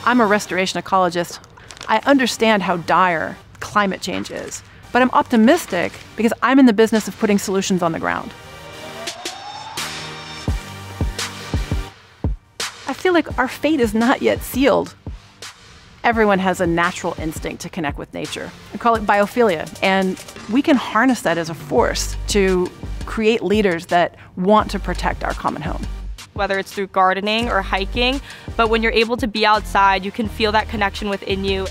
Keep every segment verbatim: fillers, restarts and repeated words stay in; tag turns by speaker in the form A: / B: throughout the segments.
A: I'm a restoration ecologist. I understand how dire climate change is, but I'm optimistic because I'm in the business of putting solutions on the ground. I feel like our fate is not yet sealed. Everyone has a natural instinct to connect with nature. We call it biophilia, and we can harness that as a force to create leaders that want to protect our common home.
B: Whether it's through gardening or hiking, but when you're able to be outside, you can feel that connection within you.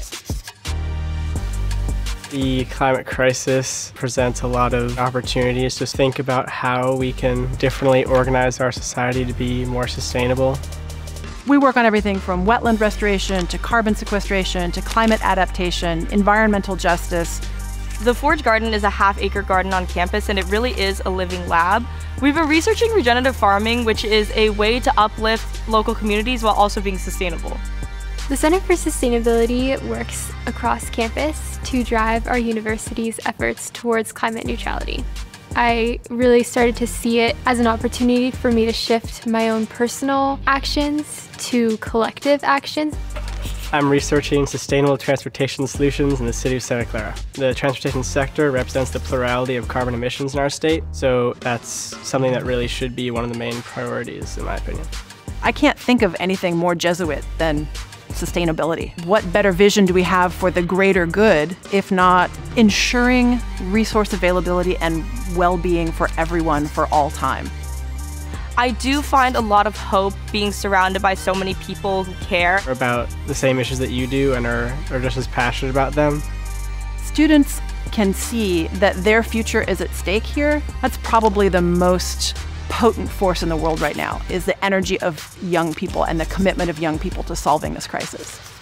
C: The climate crisis presents a lot of opportunities to think about how we can differently organize our society to be more sustainable.
A: We work on everything from wetland restoration to carbon sequestration to climate adaptation, environmental justice.
B: The Forge Garden is a half-acre garden on campus, and it really is a living lab. We've been researching regenerative farming, which is a way to uplift local communities while also being sustainable.
D: The Center for Sustainability works across campus to drive our university's efforts towards climate neutrality. I really started to see it as an opportunity for me to shift my own personal actions to collective actions.
C: I'm researching sustainable transportation solutions in the city of Santa Clara. The transportation sector represents the plurality of carbon emissions in our state, so that's something that really should be one of the main priorities, in my opinion.
A: I can't think of anything more Jesuit than sustainability. What better vision do we have for the greater good, if not ensuring resource availability and well-being for everyone for all time?
B: I do find a lot of hope being surrounded by so many people who care
C: about the same issues that you do and are, are just as passionate about them.
A: Students can see that their future is at stake here. That's probably the most potent force in the world right now, is the energy of young people and the commitment of young people to solving this crisis.